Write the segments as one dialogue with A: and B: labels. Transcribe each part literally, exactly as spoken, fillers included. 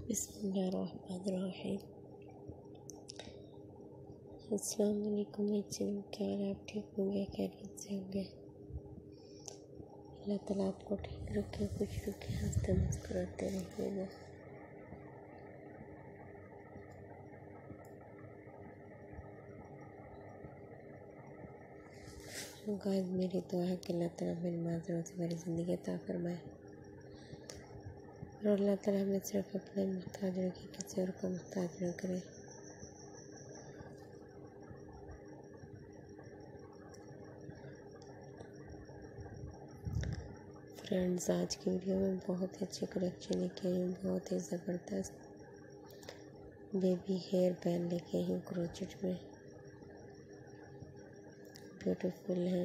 A: बिस्मिल्लाहिर्रहमानिर्रहीम। अस्सलाम वालेकुम बच्चों, क्या हाल है? आप ठीक होंगे? खैरियत से होंगे? अल्लाह ताला आपको ठीक रखे, खुश रखे, हंसते मुस्कुराते रहिएगा। गाइस, मेरी दुआ है कि अल्लाह ताला मेरी माज़रत से मेरी ज़िंदगी अता फरमाए और अल्लाह ताला हमें सिर्फ अपने मुहताज रखे, किसी और का मुहताज न करे। फ्रेंड्स, आज की वीडियो में बहुत ही अच्छी कलेक्शन लेके आई हूँ, बहुत ही ज़बरदस्त बेबी हेयर बैंड लेके आई हूँ क्रोचेट में। ब्यूटीफुल है,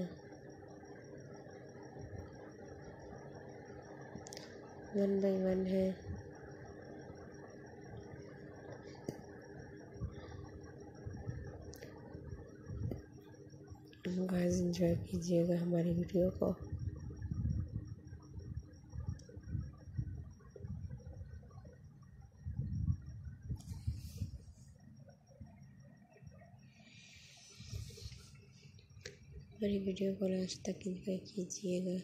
A: वन बाय वन है। गाइस, एंजॉय कीजिएगा हमारी वीडियो को। हमारी वीडियो को लास्ट तक एंजॉय कीजिएगा।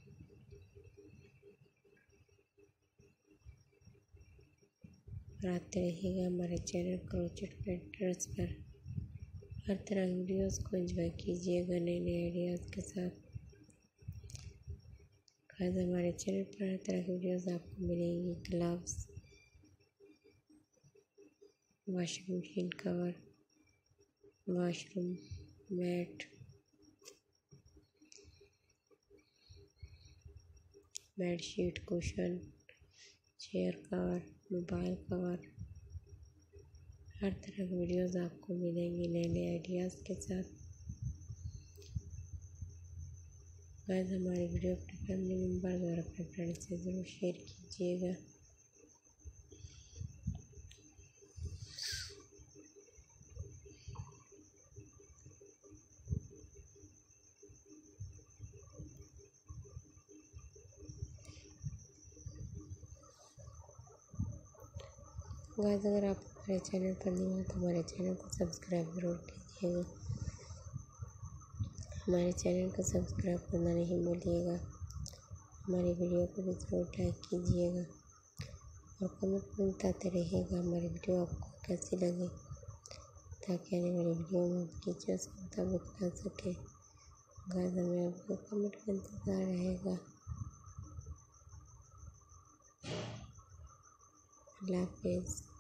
A: और आते रहिएगा हमारे चैनल क्रोचेट पेंटर्स पर। हर तरह की वीडियोस को एंजॉय कीजिएगा नए नए आइडियाज़ के साथ। गाइस, हमारे चैनल पर हर तरह की वीडियोस आपको मिलेंगी। Gloves, washing machine cover, washroom mat, bedsheet, cushion, chair cover, mobile cover, हर तरह की वीडियोस आपको मिलेंगी नए नए आइडियाज़ के साथ। गाइस, हमारी वीडियो अपने फैमिली मेम्बर्स और अपने फ्रेंड्स से ज़रूर शेयर कीजिएगा। गाइस, अगर आप हमारे चैनल पर नहीं हो तो हमारे चैनल को सब्सक्राइब जरूर कीजिएगा। हमारे चैनल को सब्सक्राइब करना नहीं भूलिएगा। हमारी वीडियो को भी जरूर लाइक कीजिएगा और कमेंट में बताते रहिएगा हमारी वीडियो आपको कैसी लगी, ताकि आने वाली वीडियो में आपकी चॉइस के मुताबिक बना सके। गाइस, हमें आपको कमेंट का इंतज़ार रहेगा। अल्लाह हाफिज़।